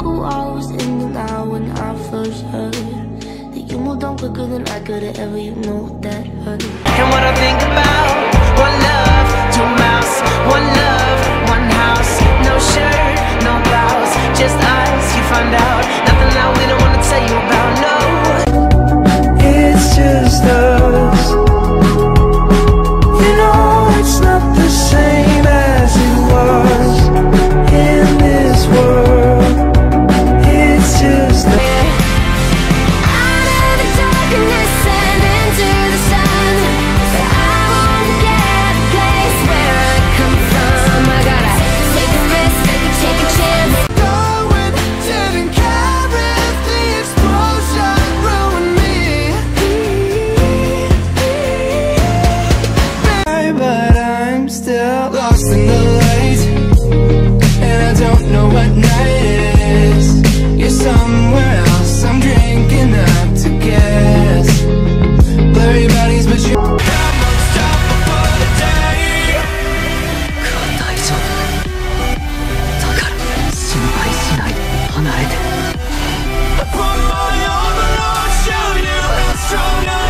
who I was in the now when I first heard that you moved on quicker than I could have ever, you know that hurt. And what I think about, one love, two mouths, one love, one house, no shirt, no blouse, just us, you find out.